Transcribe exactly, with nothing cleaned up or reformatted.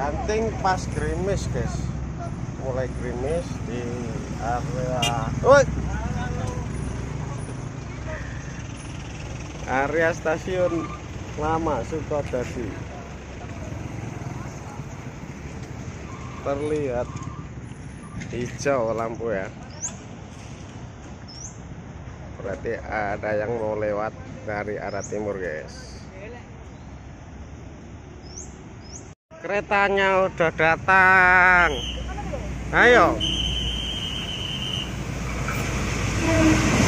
Anting pas gerimis guys, mulai gerimis di area Woi! area stasiun lama Sukodadi. Terlihat hijau lampu ya, berarti ada yang mau lewat dari arah timur guys. Keretanya udah datang. Ayo.